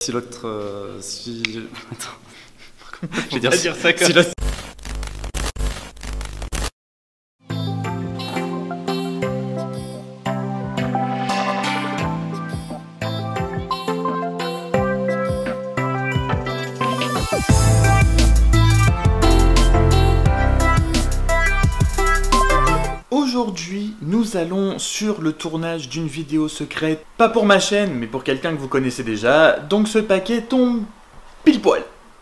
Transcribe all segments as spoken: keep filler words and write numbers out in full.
Si l'autre... Euh, si... Attends. Je vais dire, dire ça comme... Si l'autre... Aujourd'hui, nous allons sur le tournage d'une vidéo secrète, pas pour ma chaîne, mais pour quelqu'un que vous connaissez déjà, donc ce paquet tombe pile poil.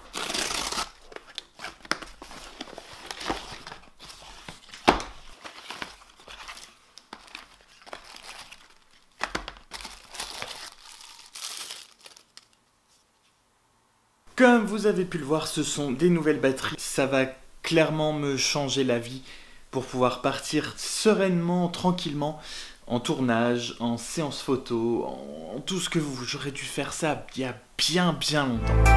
Comme vous avez pu le voir, ce sont des nouvelles batteries, ça va clairement me changer la vie pour pouvoir partir sereinement, tranquillement, en tournage, en séance photo, en tout ce que vous... J'aurais dû faire ça il y a bien bien longtemps.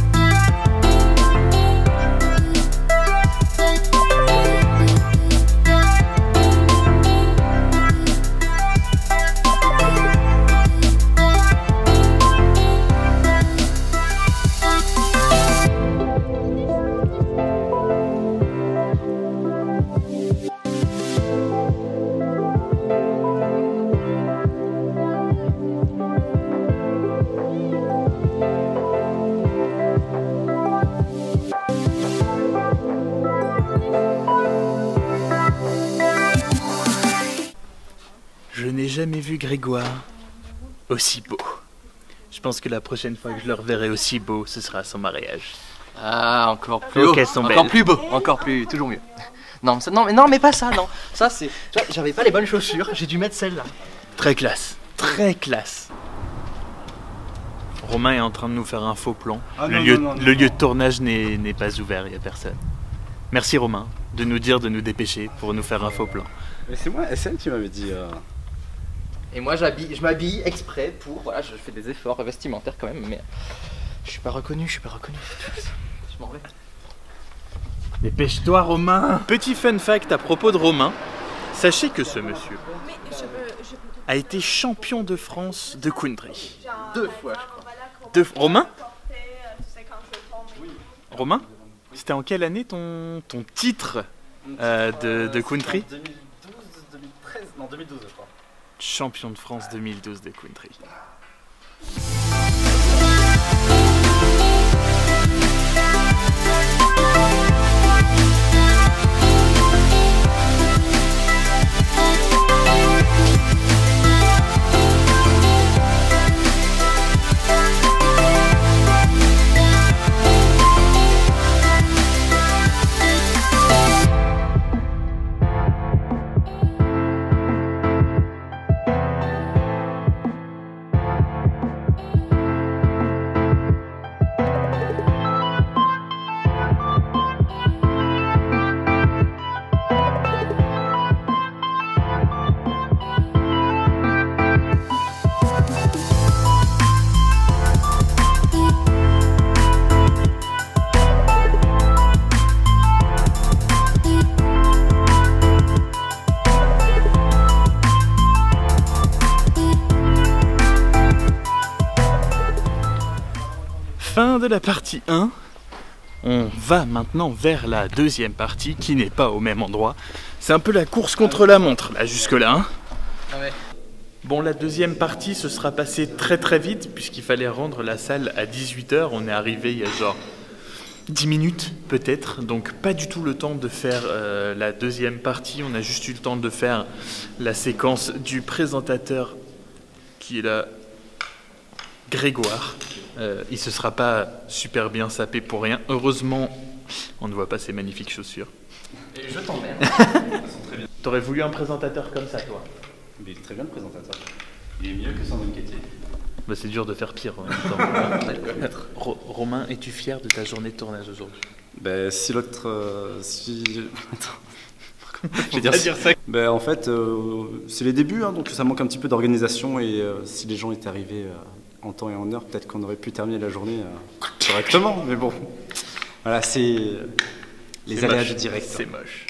Je n'ai jamais vu Grégoire aussi beau. Je pense que la prochaine fois que je le reverrai aussi beau, ce sera à son mariage. Ah, encore plus oh, haut, qu'elles sont encore belles. plus beau, encore plus, toujours mieux. Non, mais ça, non, mais non, mais pas ça, non. Ça, c'est, tu vois, j'avais pas les bonnes chaussures, j'ai dû mettre celle-là. Très classe, très classe. Romain est en train de nous faire un faux plan. Ah, le non, lieu, non, non, le non. lieu de tournage n'est n'est pas ouvert, il n'y a personne. Merci Romain de nous dire de nous dépêcher pour nous faire un faux plan. Mais c'est moi, S M, qui m'avait dit... Euh... Et moi, j'habille, je m'habille exprès pour, voilà, je fais des efforts vestimentaires quand même, mais je suis pas reconnu, je suis pas reconnu. Je m'en vais. Dépêche-toi Romain. Petit fun fact à propos de Romain, sachez que ce monsieur a été champion de France de country. Deux fois, je crois. Deux... Romain Romain C'était en quelle année ton, ton titre euh, de, de country? deux mille douze, deux mille treize, non deux mille douze je crois. Champion de France deux mille douze de country. Fin de la partie un, on va maintenant vers la deuxième partie qui n'est pas au même endroit. C'est un peu la course contre la montre là jusque là. Hein. Ah ouais. Bon, la deuxième partie se sera passée très très vite puisqu'il fallait rendre la salle à dix-huit heures. On est arrivé il y a genre dix minutes peut-être, donc pas du tout le temps de faire euh, la deuxième partie. On a juste eu le temps de faire la séquence du présentateur qui est là, Grégoire. Euh, il se sera pas super bien sapé pour rien. Heureusement, on ne voit pas ses magnifiques chaussures. Et je t'emmerde. T'aurais voulu un présentateur comme ça, toi? Mais il est très bien le présentateur. Il est mieux que Sandrine Quétier. Bah, c'est dur de faire pire en même temps. Ro Romain, es-tu fier de ta journée de tournage aujourd'hui? Ben si l'autre... Euh, si... Attends. Je vais dire, dire ça. Ben en fait, euh, c'est les débuts, hein, donc ça manque un petit peu d'organisation et euh, si les gens étaient arrivés... Euh, en temps et en heure, peut-être qu'on aurait pu terminer la journée euh, correctement, mais bon, voilà, c'est euh, les aléas du direct. C'est moche.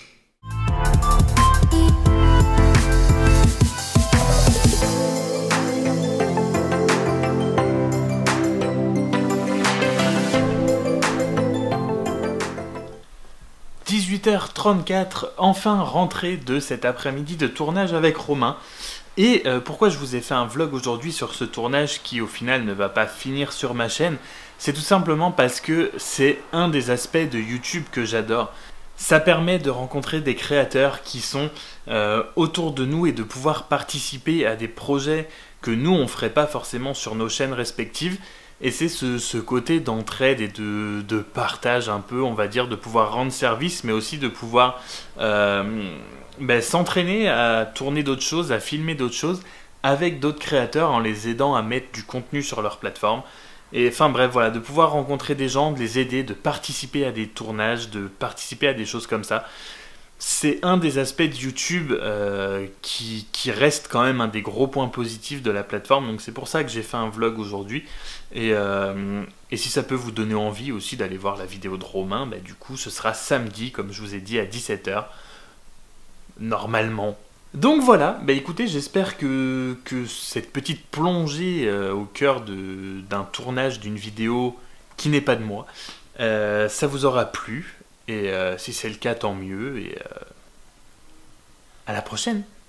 dix-huit heures trente-quatre, enfin rentrée de cet après-midi de tournage avec Romain. Et euh, pourquoi je vous ai fait un vlog aujourd'hui sur ce tournage qui au final ne va pas finir sur ma chaîne, c'est tout simplement parce que c'est un des aspects de YouTube que j'adore. Ça permet de rencontrer des créateurs qui sont euh, autour de nous et de pouvoir participer à des projets que nous on ne ferait pas forcément sur nos chaînes respectives. Et c'est ce, ce côté d'entraide et de, de partage un peu, on va dire, de pouvoir rendre service, mais aussi de pouvoir euh, ben, s'entraîner à tourner d'autres choses, à filmer d'autres choses avec d'autres créateurs en les aidant à mettre du contenu sur leur plateforme. Et enfin bref, voilà, de pouvoir rencontrer des gens, de les aider, de participer à des tournages, de participer à des choses comme ça. C'est un des aspects de YouTube euh, qui, qui reste quand même un des gros points positifs de la plateforme. Donc c'est pour ça que j'ai fait un vlog aujourd'hui. Et, euh, et si ça peut vous donner envie aussi d'aller voir la vidéo de Romain, bah, du coup ce sera samedi, comme je vous ai dit, à dix-sept heures. Normalement. Donc voilà, bah écoutez, j'espère que, que cette petite plongée euh, au cœur d'un tournage d'une vidéo qui n'est pas de moi, euh, ça vous aura plu. Et euh, si c'est le cas, tant mieux. Et euh, à la prochaine!